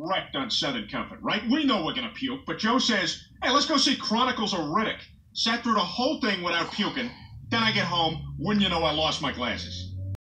wrecked on Southern Comfort, right? We know we're gonna puke, but Joe says, hey, let's go see Chronicles of Riddick. Sat through the whole thing without puking. Then I get home, wouldn't you know I lost my glasses.